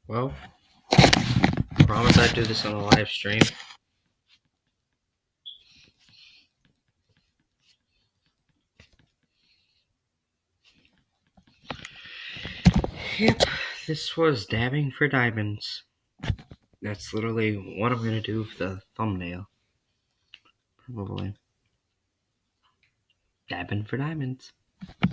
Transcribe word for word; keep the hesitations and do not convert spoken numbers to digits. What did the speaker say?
Well, promise I'd do this on a live stream. Yep, this was dabbing for diamonds. That's literally what I'm gonna do for the thumbnail. Probably. Dabbing for diamonds.